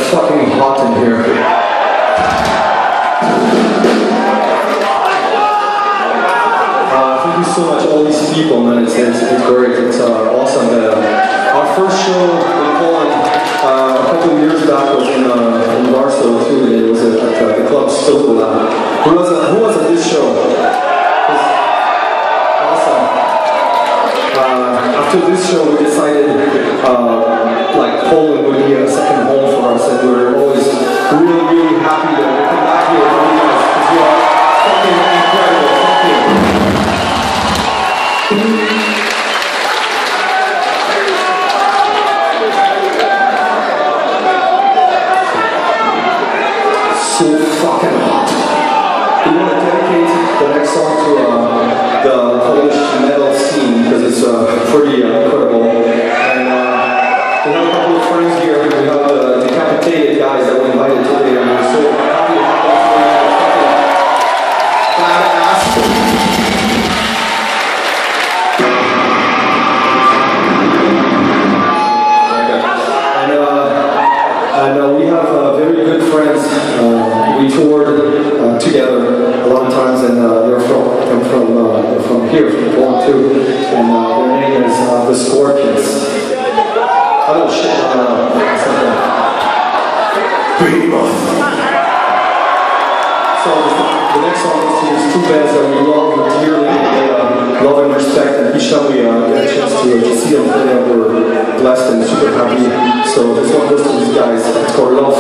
fucking hot in here. Thank you so much, all these people, man. It's great. It's awesome. Our first show in Poland a couple of years back was in Warsaw too. It was at the club Stokola. Who was at this show? Awesome. After this show, we decided like Poland would be a second home for us, and we're always really, really happy that we come back here for you guys because you are fucking incredible. Thank you. So fucking hot. We want to dedicate the next song to the Polish metal scene because it's pretty incredible. And we have a couple of friends here. We have the Decapitated guys that we invited today, and we're so happy to have them for badass. And we have very good friends. We toured together a lot of times, and they're from here, from Poland too. And their name is the Scorpions. Oh shit! Behemoth. So the next song is to these two bands that we love dearly, love and respect. And each time we get a chance to see them play, we're blessed and super happy. So this one goes to these guys. It's called Love